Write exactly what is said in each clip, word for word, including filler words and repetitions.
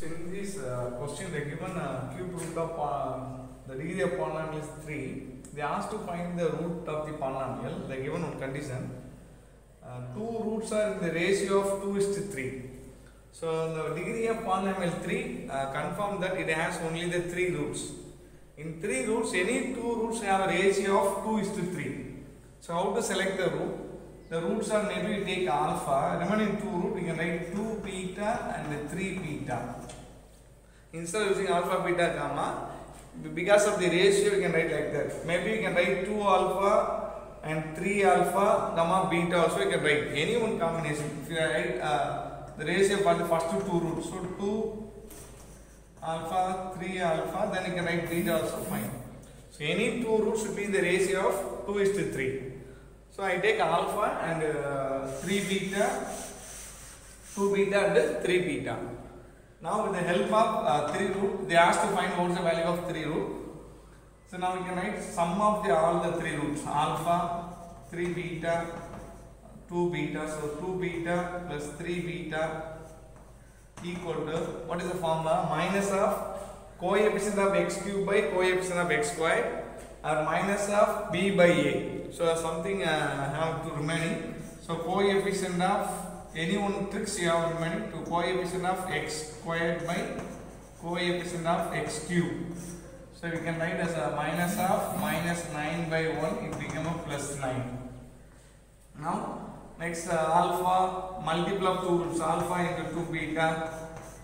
So in this uh, question, they given uh, cube root of uh, the degree of polynomial is three. They asked to find the root of the polynomial. They given one condition. Uh, two roots are in the ratio of two is to three. So the degree of polynomial three, uh, confirm that it has only the three roots. In three roots, any two roots have a ratio of two is to three. So how to select the root? The roots are, maybe we take alpha, remaining two root, we can write two beta and three beta. Instead of using alpha, beta, gamma, because of the ratio, we can write like that. Maybe we can write two alpha and three alpha, gamma, beta also, we can write any one combination. If you write uh, the ratio for the first two roots, so two alpha, three alpha, then you can write beta also fine. So any two roots should be in the ratio of two is to three. So I take alpha and uh, three beta, two beta and three beta. Now with the help of uh, three root, they asked to find what is the value of three root. So now we can write sum of the all the three roots, alpha, three beta, two beta. So two beta plus three beta equal to, what is the formula? Minus of coefficient of x cube by coefficient of x square, or minus of b by a. So something uh, have to remaining. So coefficient of any one tricks you have remaining to coefficient of x squared by coefficient of x cube. So we can write as a minus of minus nine by one, it become a plus nine. Now next uh, alpha, multiple of two roots, alpha into two beta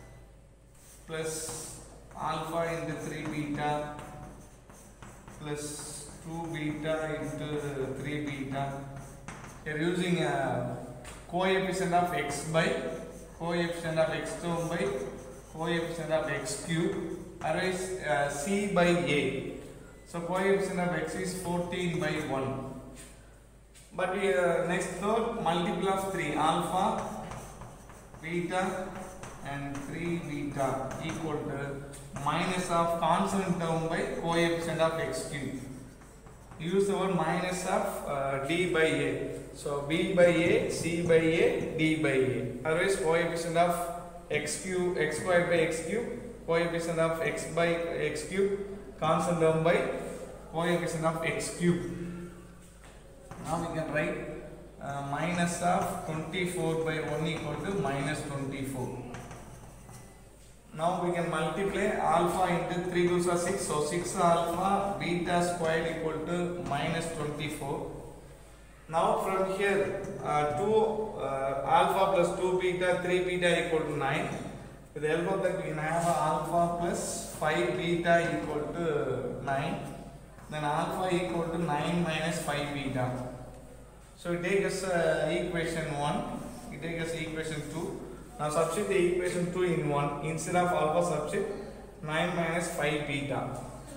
plus alpha into three beta plus two beta into three beta. We are using uh, coefficient of x by coefficient of x term by coefficient of x cube, otherwise uh, c by a. So coefficient of x is fourteen by one. But we, uh, next third, multiple of three, alpha, beta and three beta equal to minus of constant term by coefficient of x cube. Use the word minus of uh, d by a. So b by a, c by a, d by a. Otherwise coefficient of x cube, x squared by x cube, coefficient of x by x cube, constant term by coefficient of x cube. Now we can write uh, minus of twenty-four by one equal to minus twenty-four. Now we can multiply alpha into three twos are six, so six alpha beta squared equal to minus twenty-four. Now from here uh, two uh, alpha plus two beta, three beta equal to nine. With the help of that we can have alpha plus five beta equal to nine. Then alpha equal to nine minus five beta. So we take as uh, equation one, we take as equation two. Now substitute the equation two in one. Instead of alpha, substitute nine minus five beta.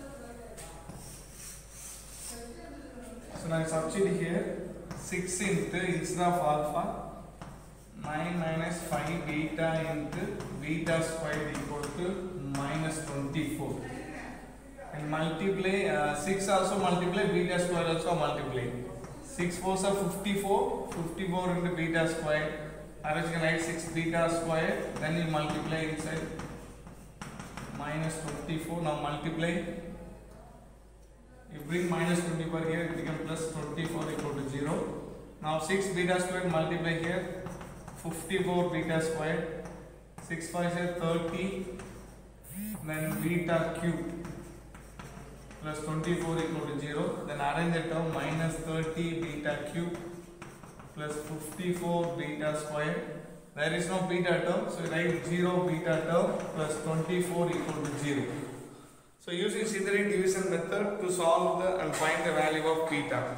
So now substitute here six into, instead of alpha, nine minus five beta into beta squared equal to minus twenty-four. And multiply, uh, six also multiply, beta squared also multiply. six fours are fifty-four, fifty-four into beta squared. Otherwise you can write six beta squared, then you multiply inside minus twenty-four. Now multiply, you bring minus twenty-four here, it becomes plus twenty-four equal to zero. Now six beta squared multiply here, fifty-four beta squared, six fives are thirty, then beta cube plus twenty-four equal to zero. Then arrange the term minus thirty beta cube plus fifty-four beta squared. There is no beta term, so write zero beta term plus twenty-four equal to zero. So using Slytherin division method to solve the and find the value of beta.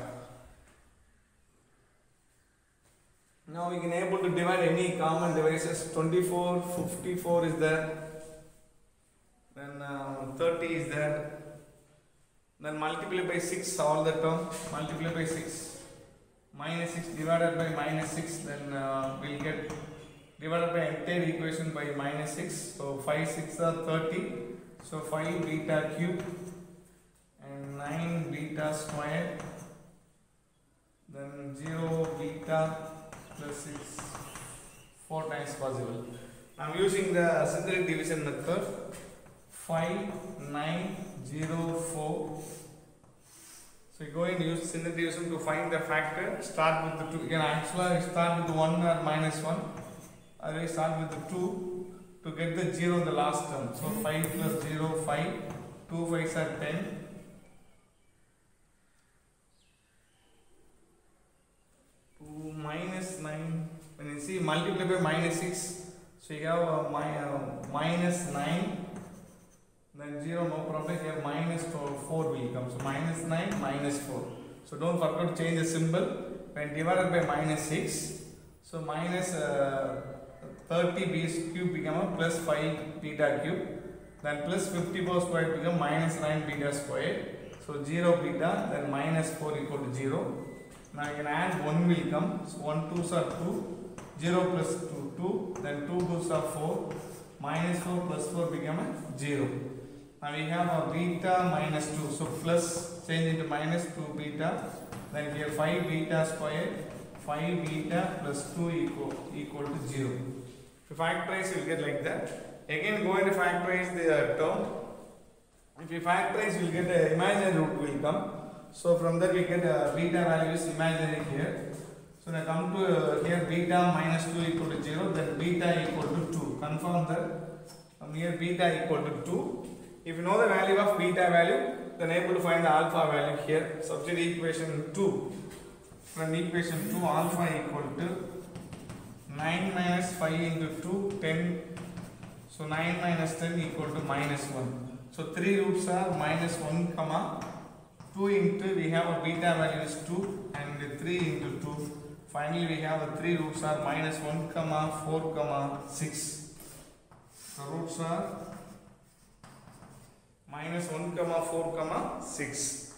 Now we can able to divide any common divisors. twenty-four, fifty-four is there, then uh, thirty is there. Then multiply by six all the term, multiply by six, minus six divided by minus six, then uh, we'll get divided by entire equation by minus six. So five six are thirty, so five beta cube and nine beta squared, then zero beta plus six, four times possible. I'm using the synthetic division method. five, nine, zero, four. So you're going to use synthetic division to find the factor. Start with the two. You can actually start with the one or minus one. Or we start with the two to get the zero in the last term. So five plus zero, five. two fives are ten. two minus nine. When you see multiply by minus six, so you have a mi uh, minus nine. Then zero, no problem. Here minus four will come. So minus nine, minus four. So don't forget to change the symbol. When divided by minus six, so minus uh, thirty b cube become a plus five beta cube. Then plus fifty four squared become minus nine beta squared. So zero beta, then minus four equal to zero. Now you can add one will come. So one twos are two. zero plus two, two. Then two twos are four. Minus four plus four become a zero. Now we have a beta minus two. So plus change into minus two beta. Then here five beta squared. five beta plus two equal, equal to zero. If you factorize, you will get like that. Again, go and factorize the uh, term. If you factorize, you will get the imaginary root will come. So from that we get uh, beta value is imaginary here. So now come to uh, here beta minus two equal to zero, then beta equal to two. Confirm that. From here beta equal to two. If you know the value of beta value, then able to find the alpha value here. Substitute equation two. From equation two, alpha equal to nine minus five into two, ten. So nine minus ten equal to minus one. So three roots are minus one comma two into, we have a beta value is two and three into two. Finally we have a three roots are minus one comma four comma six. The roots are minus one comma four comma six.